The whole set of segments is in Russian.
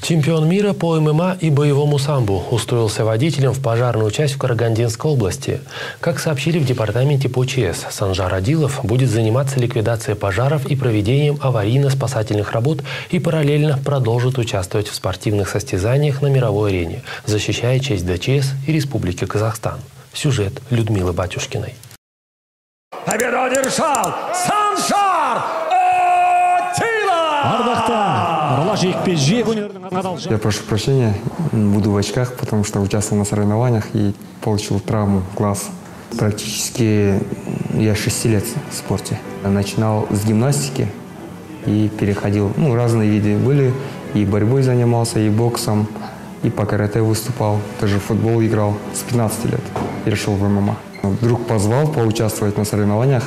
Чемпион мира по ММА и боевому самбо устроился водителем в пожарную часть в Карагандинской области. Как сообщили в департаменте по ЧС, Санжар Адилов будет заниматься ликвидацией пожаров и проведением аварийно-спасательных работ и параллельно продолжит участвовать в спортивных состязаниях на мировой арене, защищая честь ДЧС и Республики Казахстан. Сюжет Людмилы Батюшкиной. Победу одержал Санжар Адилов! Я прошу прощения, буду в очках, потому что участвовал на соревнованиях и получил травму в глаз. Практически я 6 лет в спорте. Начинал с гимнастики и переходил. Разные виды были. И борьбой занимался, и боксом, и по карате выступал. Даже в футбол играл с 15 лет. Перешел в ММА. Друг позвал поучаствовать на соревнованиях.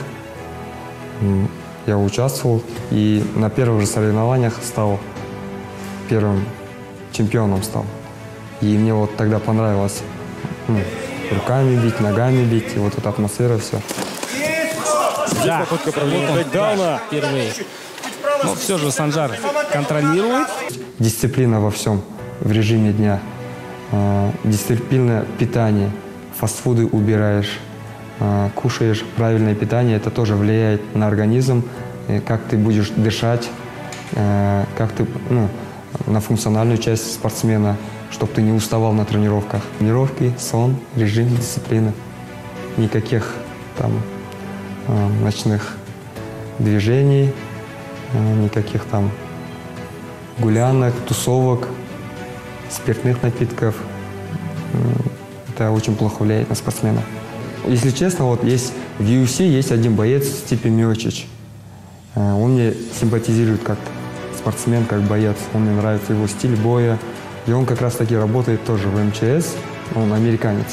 Я участвовал и на первых же соревнованиях стал первым чемпионом стал. И мне вот тогда понравилось руками бить, ногами бить, и вот эта атмосфера, все. Да, попытка тейкдауна. Впервые. Но все же Санжар контролирует. Дисциплина во всем, в режиме дня. Дисциплина питания. Фастфуды убираешь, кушаешь правильное питание. Это тоже влияет на организм, как ты будешь дышать, как ты, на функциональную часть спортсмена, чтобы ты не уставал на тренировках. Тренировки, сон, режим, дисциплина. Никаких там ночных движений, никаких там гулянок, тусовок, спиртных напитков. Это очень плохо влияет на спортсмена. Если честно, вот есть в UFC есть один боец Стипе Миочич. Он мне симпатизирует как спортсмен, как боец. Он мне нравится его стиль боя. И он как раз таки работает тоже в МЧС. Он американец.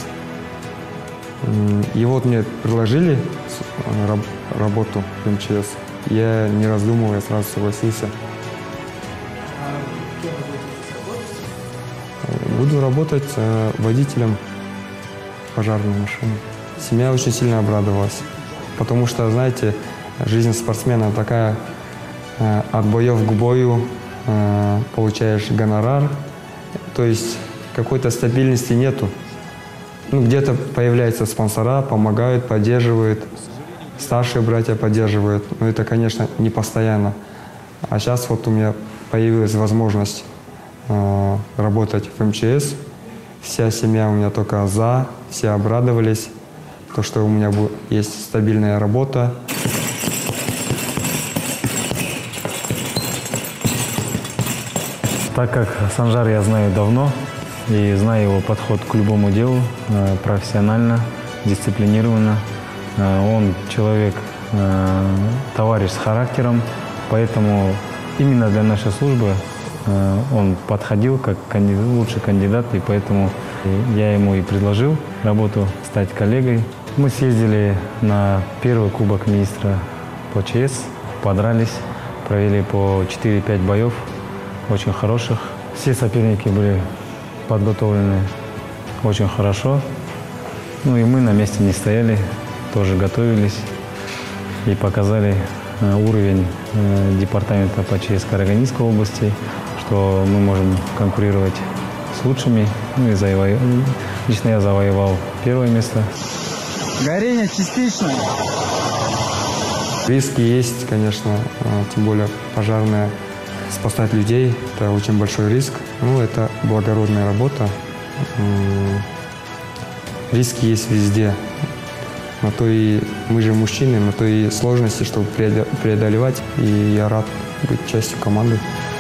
И вот мне предложили работу в МЧС. Я, не раздумывая, сразу согласился. Буду работать водителем пожарной машины. Семья очень сильно обрадовалась, потому что, знаете, жизнь спортсмена такая, от боев к бою получаешь гонорар, то есть какой-то стабильности нету. Где-то появляются спонсора, помогают, поддерживают, старшие братья поддерживают, но это, конечно, не постоянно. А сейчас вот у меня появилась возможность работать в МЧС. Вся семья у меня только за, все обрадовались, то, что у меня есть стабильная работа. Так как Санжар я знаю давно и знаю его подход к любому делу, профессионально, дисциплинированно, он человек, товарищ с характером, поэтому именно для нашей службы он подходил как лучший кандидат, и поэтому я ему и предложил работу, стать коллегой. Мы съездили на первый кубок министра по ЧС, подрались, провели по 4-5 боев, очень хороших. Все соперники были подготовлены очень хорошо. И мы на месте не стояли, тоже готовились и показали уровень департамента по ЧС Карагандинской области, что мы можем конкурировать с лучшими. Лично я завоевал первое место. Горение частичное. Риски есть, конечно, тем более пожарная. Спасать людей – это очень большой риск. Это благородная работа. Риски есть везде. На то и мы же мужчины, на то и сложности, чтобы преодолевать. И я рад быть частью команды.